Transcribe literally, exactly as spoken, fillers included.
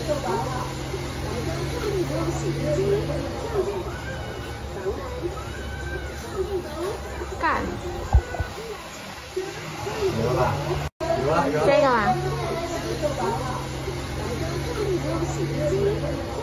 干。 有了吧？有了有了。 这个吗？